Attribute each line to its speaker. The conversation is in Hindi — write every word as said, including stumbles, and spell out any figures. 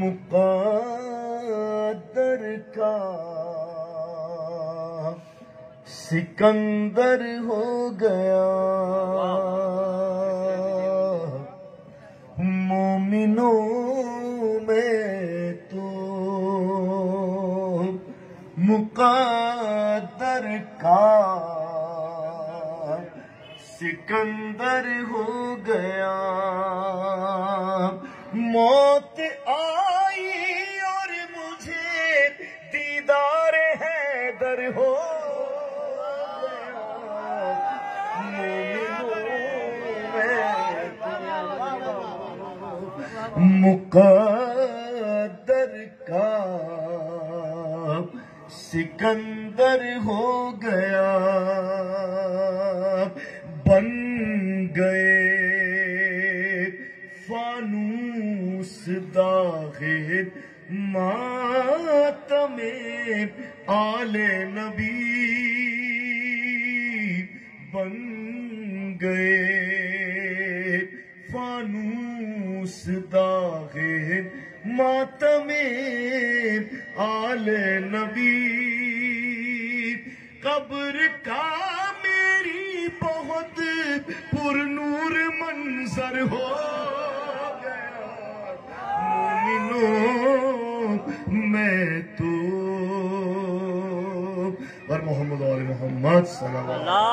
Speaker 1: मुक़द्दर का सिकंदर हो गया। मोमिनों में तो मुक़द्दर का सिकंदर हो गया। मौत आई और मुझे दीदार हैदर हो मुक़द्दर का सिकंदर हो गया। बन गए फानूस दागे मातमे आले नबी। बन गए फानूस दागे मातमे आले नबी। कब्र का मेरी बहुत पुरनूर मंजर हो गया। मोमिनों मैं तो और मोहम्मद और मोहम्मद सल्लल्लाहु